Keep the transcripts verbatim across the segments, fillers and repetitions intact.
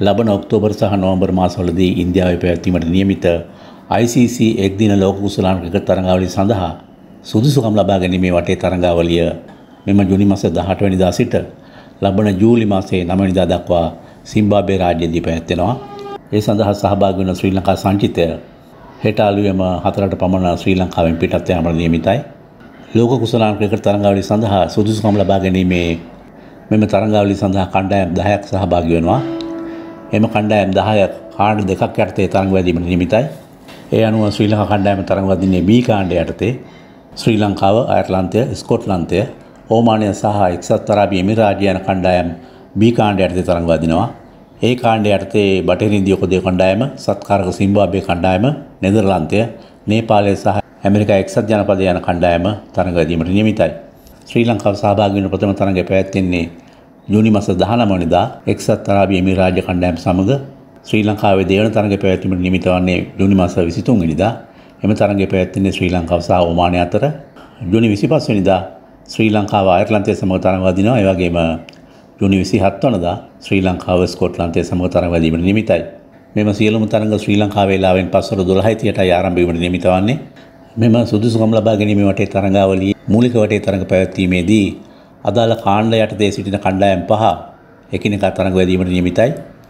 ලබන ඔක්තෝබර් සහ නොවැම්බර් මාසවලදී ඉන්දියාවේ පැවැත්වීමට නියමිත I C C එක්දින ලෝක කුසලාන ක්‍රිකට් තරඟාවලිය සඳහා සුදුසුකම් ලබා ගැනීමේ වටේ තරඟාවලිය මෙම ජූනි මාස දහඅට වෙනිදා සිට ලබන ජූලි මාසයේ නව වෙනිදා දක්වා සිම්බාබ්වේ රාජ්‍යයේදී පැවැත්වෙනවා. ඒ සඳහා සහභාගී වන ශ්‍රී ලංකා සංචිතය හෙට අලුයම හතරට පමණ ශ්‍රී ලංකාවෙන් පිටත් යාමට නියමිතයි. ලෝක කුසලාන ක්‍රිකට් තරඟාවලිය සඳහා සුදුසුකම් ලබා ගැනීමේ මෙම තරඟාවලිය සඳහා කණ්ඩායම් දහයක් සහභාගී වෙනවා. එම කණ්ඩායම් දහය කාණ්ඩ දෙකක් යටතේ තරඟ වැදීමට නියමිතයි. ඒ අනුව ශ්‍රී ලංකා කණ්ඩායම තරඟ වදින්නේ B කාණ්ඩය යටතේ. ශ්‍රී ලංකාව, අයර්ලන්තය, ස්කොට්ලන්තය, ඕමානය සහ එක්සත් අරාබි එමිරාජ්‍ය යන කණ්ඩායම් B කාණ්ඩය යටතේ තරඟ වදිනවා. ඒ කාණ්ඩය යටතේ බටහිර ඉන්දිය කොදේ කණ්ඩායම, සත්කාරක සිම්බාබ්වේ කණ්ඩායම, නෙදර්ලන්තය, නේපාලය සහ ඇමරිකා එක්සත් ජනපදය යන කණ්ඩායම තරඟ වැදීමට නියමිතයි. ශ්‍රී ලංකාව සහභාගී වන ප්‍රථම තරඟය පැවැත්වෙන්නේ ජූනි මාස දහනව වෙනිදා එක්සත් අරාබි එමිරාජ්‍ය කණ්ඩායම සමග. ශ්‍රී ලංකාවේ දෙවන තරඟය පැවැත්වීමට නියමිත වන්නේ ජූනි මාස විසිතුන් වෙනිදා. එම තරඟය පැවැත්වෙන්නේ ශ්‍රී ලංකාව සහ ඕමානය අතර. ජූනි විසිපහ වෙනිදා ශ්‍රී ලංකාව අයර්ලන්තය සමග තරඟ වදිනවා. ඒ වගේම ජූනි විසිහත් වෙනිදා ශ්‍රී ලංකාව ස්කොට්ලන්තය සමග තරඟ වැදීමට නියමිතයි. මෙම සියලුම තරඟ ශ්‍රී ලංකා වේලාවෙන් පස්වර දොළහයි තිහටයි ආරම්භ වීමට නියමිත වන්නේ. මෙම සුදුසුකම් ලබා ගැනීමේ වටේ තරඟාවලියේ මූලික වටේ තරඟ පැවැත්වීමේදී අදාළ කාණ්ඩ යටතේ සිටින කණ්ඩායම් පහ එකිනෙකා තරඟ වැදීමට නියමිතයි.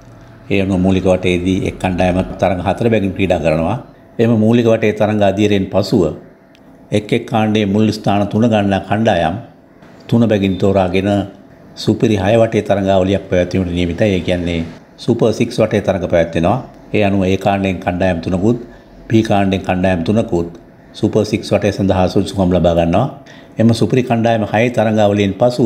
ඒ අනුව මූලික වටේදී එක් කණ්ඩායමක් තරඟ හතර බැගින් ක්‍රීඩා කරනවා. එම මූලික වටේ තරඟ අධීරයෙන් පසුව එක් එක් කාණ්ඩයේ මුල් ස්ථාන තුන ගන්නා කණ්ඩායම් තුන බැගින් තෝරාගෙන සුපිරි හය වටේ තරඟාවලියක් පැවැත්වීමට නියමිතයි. ඒ කියන්නේ සුපර් සික්ස් වටේ තරඟ පැවැත්වෙනවා. ඒ අනුව ඒ කාණ්ඩයෙන් කණ්ඩායම් තුනකුත් B කාණ්ඩයෙන් කණ්ඩායම් තුනකුත් සුපර් සික්ස් වටේ සඳහා සුදුසුකම් ලබා ගන්නවා. එම සුපිරි කණ්ඩායම හය තරඟාවලියෙන් පසුව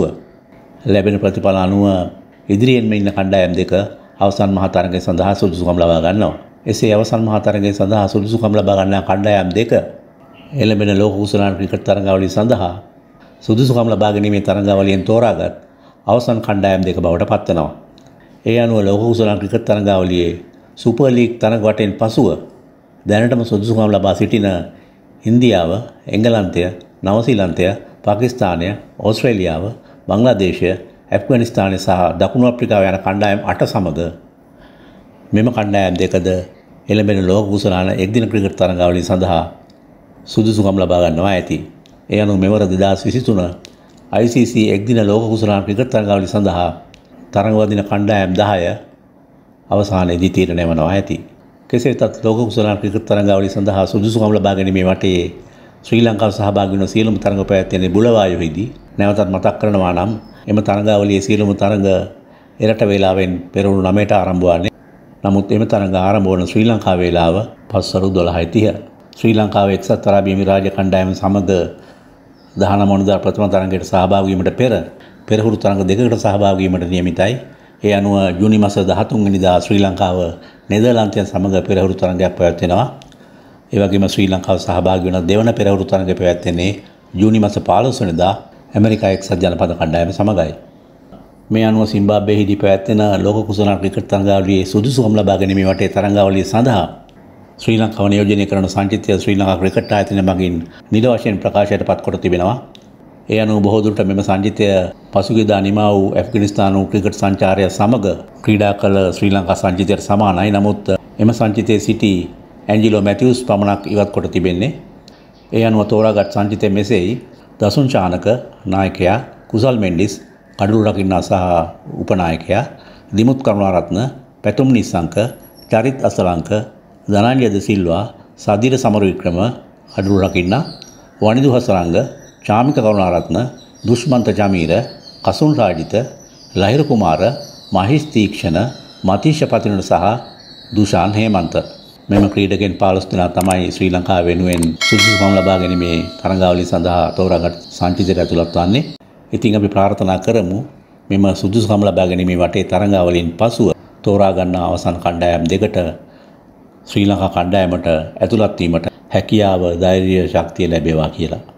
ලැබෙන ප්‍රතිඵල අනුව ඉදිරියෙන්ම ඉන්න කණ්ඩායම් දෙක අවසන් මහා තරඟය සඳහා සුදුසුකම් ලබා ගන්නවා. එසේ අවසන් මහා තරඟය සඳහා සුදුසුකම් ලබා ගන්නා කණ්ඩායම් දෙක එළඹෙන ලෝක කුසලාන ක්‍රිකට් තරඟාවලිය සඳහා සුදුසුකම් ලබා ගැනීමේ තරඟාවලියෙන් තෝරාගත් අවසන් කණ්ඩායම් දෙක බවට පත් වෙනවා. ඒ අනුව ලෝක කුසලාන ක්‍රිකට් තරඟාවලියේ සුපර් ලීග් තරඟ වටෙන් පසුව දැනටම සුදුසුකම් ලබා සිටින ඉන්දියාව, එංගලන්තය, නවසීලන්තය, පාකිස්තානය, ඕස්ට්‍රේලියාව, බංග්ලාදේශය, ඇෆ්ගනිස්තානය සහ දකුණු අප්‍රිකාව යන කණ්ඩායම් අට සමග මෙම කණ්ඩායම් දෙකද එළඹෙන ලෝක කුසලාන එක්දින ක්‍රිකට් තරඟාවලිය සඳහා සුදුසුකම් ලබා ගන්නවා ඇති. ඒ අනුව මෙවර දෙදහස් විසිතුන I C C එක්දින ලෝක කුසලාන ක්‍රිකට් තරඟාවලිය සඳහා තරඟ වදින කණ්ඩායම් දහය අවසානයේදී තීරණය වෙනවා ඇති. කෙසේ වෙතත් ලෝක කුසලාන ක්‍රිකට් තරඟාවලිය සඳහා සුදුසුකම් ලබා ගැනීමේ වටේ ශ්‍රී ලංකාව සහභාගී වන සියලුම තරඟ පැවැත්වෙන්නේ බුලවායුවේදී. නැවතත් මතක් කරනවා නම් එම තරඟාවලියේ සියලුම තරඟ එරට වේලාවෙන් පෙරවරු නවයට ආරම්භ වන්නේ. නමුත් එම තරඟ ආරම්භ වන ශ්‍රී ලංකා වේලාව පස්වරු දොළහයි තිහ. ශ්‍රී ලංකාවේ එක්සත් අරාබි එමිරාජ්‍ය කණ්ඩායම සමග දහනව වෙනිදා ප්‍රථම තරඟයට සහභාගී වීමට පෙර පෙරහුරු තරඟ දෙකකට සහභාගී වීමට නියමිතයි. ඒ අනුව ජූනි මාස දහතුන් වෙනිදා ශ්‍රී ලංකාව නෙදර්ලන්තයන් සමග පෙරහුරු තරඟයක් පැවැත්වෙනවා. ඒ වගේම ශ්‍රී ලංකාව සහභාගී වන දෙවන පෙරහුරු තරඟය පැවැත්වෙන්නේ ජූනි මාස පහළොස් වෙනිදා ඇමරිකා එක්සත් ජනපද කණ්ඩායම සමගයි. මේ අනුව සිම්බාබ්වේදී පැවැත්වෙන ලෝක කුසලාන ක්‍රිකට් තරඟාවලියේ සුදුසුකම් ලබා ගැනීමේ වටේ තරඟාවලිය සඳහා ශ්‍රී ලංකාව නියෝජනය කරන සංචිතය ශ්‍රී ලංකා ක්‍රිකට් ආයතනය මගින් නිල වශයෙන් ප්‍රකාශයට පත් කොට තිබෙනවා. ඒ අනුව බොහෝ දුරට මෙම සංචිතය පසුගියදා නිමා වූ ඇෆ්ගනිස්තානු ක්‍රිකට් සංචාරය සමග ක්‍රීඩා කළ ශ්‍රී ලංකා සංචිතයට සමානයි. නමුත් එම සංචිතයේ සිටි ඇන්ජිලෝ මැතිව්ස් පමණක් ඉවත් කොට තිබෙන්නේ. ඒ අනුව තෝරාගත් සංචිතය මෙසේයි: දසුන් චානක නායකයා, කුසල් මෙන්ඩිස් කඩළු රකින්නා සහ උපනායකයා, දිමුත් කරුණාරත්න, පැතුම් නිස්සංක, චරිත් අසලංක, ධනංජය ද සිල්වා, සදිර සමරවික්‍රම කඩළු රකින්නා, වනිදු හසරංග, චාමික කරුණාරත්න, දුෂ්මන්ත ජමීර, කසුන් රාජිත, ලහිරු කුමාර, මහිස් තීක්ෂණ, මතීෂ පතිනට සහ දුෂාන් හේමන්ත. මෙම ක්‍රීඩකයන් පහළොස් දෙනා තමයි ශ්‍රී ලංකාව වෙනුවෙන් සුදුසුකම් ලබා ගැනීමේ තරඟාවලිය සඳහා තෝරාගත් සංචිතයට ඇතුළත් වන්නේ. ඉතින් අපි ප්‍රාර්ථනා කරමු මෙම සුදුසුකම් ලබා ගැනීමේ වටේ තරඟාවලියෙන් පසුව තෝරා ගන්නා අවසන් කණ්ඩායම් දෙකට ශ්‍රී ලංකා කණ්ඩායමට ඇතුළත් වීමට හැකියාව, ධෛර්යය, ශක්තිය ලැබේවා කියලා.